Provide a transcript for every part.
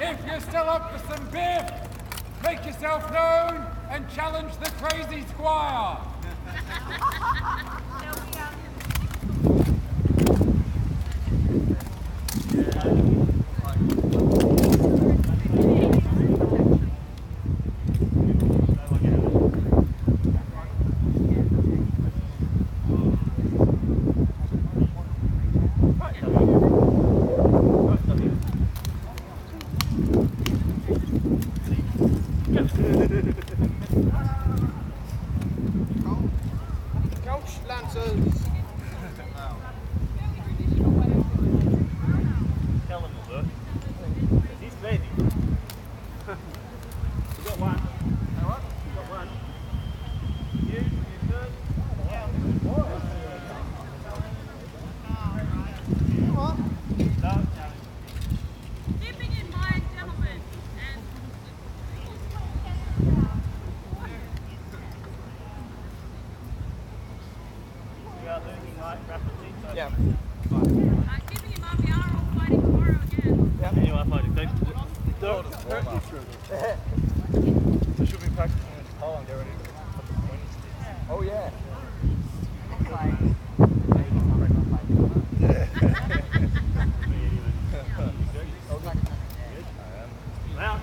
If you're still up for some biff, make yourself known and challenge the crazy squire. Yeah. Keeping him up, we are all fighting tomorrow again. Yeah. Anyway, I find it. So should we practice in the pole and get ready to put the points? Oh yeah. Well.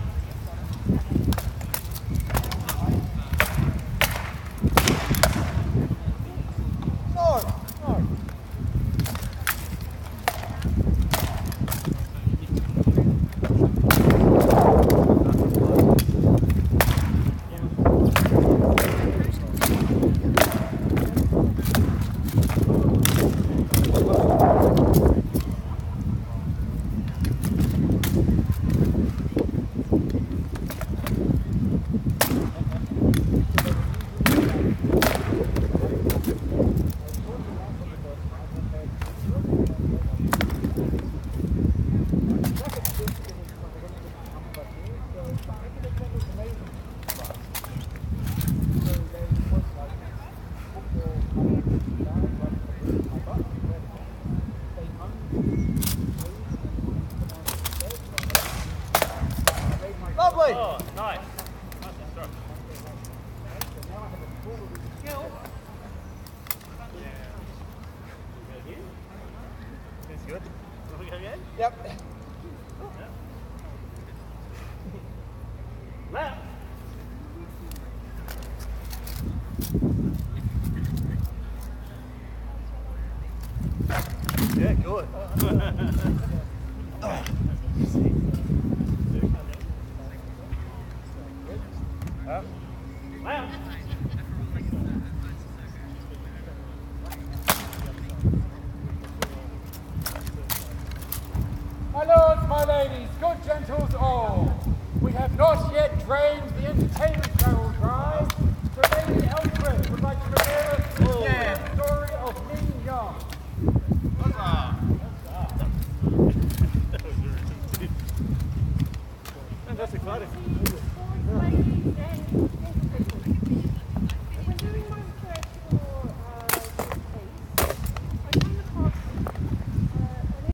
Lovely. Oh, nice. Nice start. It's good. Want to go again? Yep. Left. Yeah, good. Left. My lords, my ladies, good gentles all, we have not yet drained the entertainment barrel dry, so Lady Elfred would like to prepare us with the story of Ning Young. That's exciting.